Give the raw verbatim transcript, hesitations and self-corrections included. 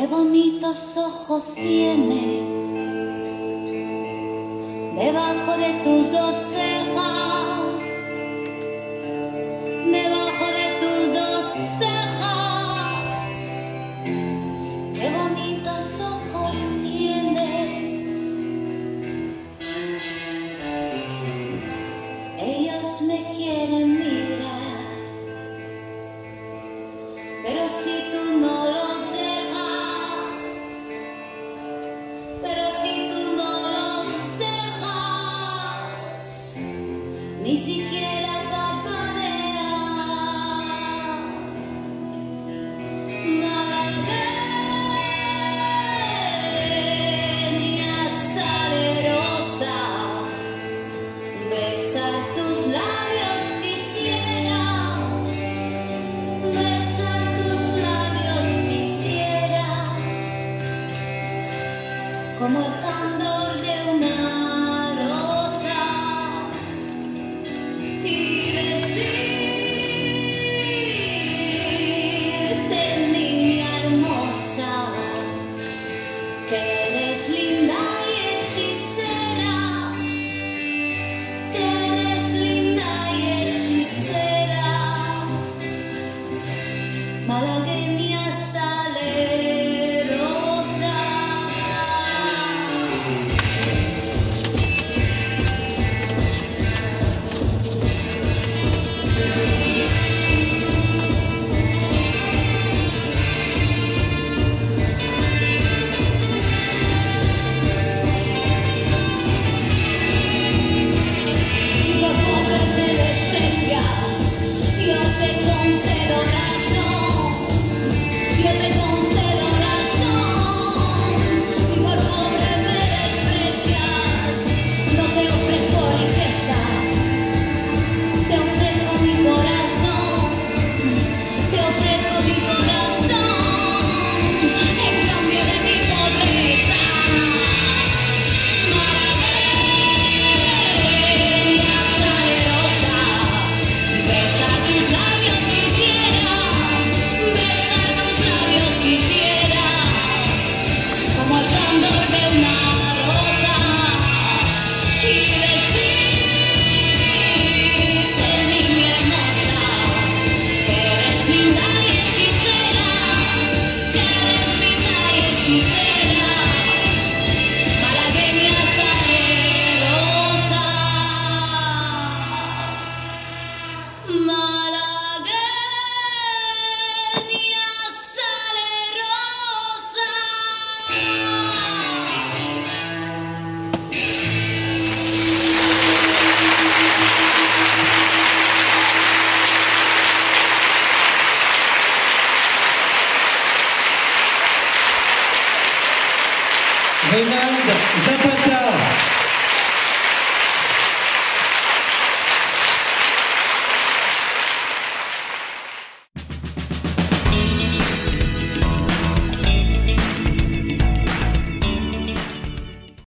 Qué bonitos ojos tienes debajo de tus dos cejas, debajo de tus dos cejas. Qué bonitos ojos tienes. Ellos me quieren mirar, pero si tú no los dejas, pero si tú no los dejas, ni siquiera parpadear. Malagueña salerosa, besar tus labios quisiera, besar tus labios quisiera, como el candor de una rosa, y decirte, niña hermosa, que eres linda y hechicera, que eres linda y hechicera, malagueña salerosa. Si por pobre me desprecias, yo te concedo razón, yo te concedo razón. Si por pobre me desprecias, no te ofrezco riquezas, te ofrezco mi corazón, te ofrezco mi corazón, en cambio de mi pobreza. Malagueña salerosa, besar tus labios quisiera, besar tus labios quisiera, como el candor de una rosa, y decirte, niña hermosa, que eres linda y hechicera, que eres linda y hechicera, malagueña salerosa, malagueña salerosa. Reina